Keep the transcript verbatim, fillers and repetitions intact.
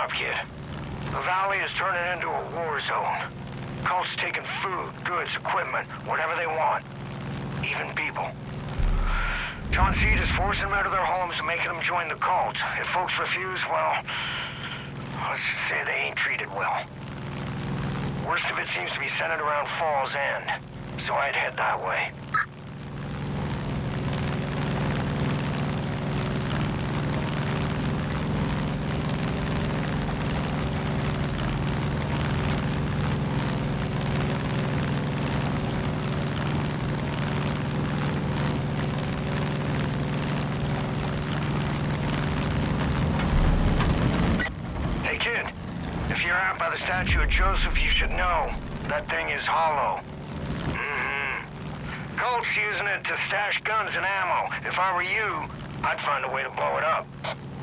up, kid. The valley is turning into a war zone. Cults taking food, goods, equipment, whatever they want. Even people. John Seed is forcing them out of their homes and making them join the cult. If folks refuse, well, let's just say they ain't treated well. Worst of it seems to be centered around Falls End, so I'd head that way. By the statue of Joseph, you should know. That thing is hollow. Mm-hmm. Cult's using it to stash guns and ammo. If I were you, I'd find a way to blow it up.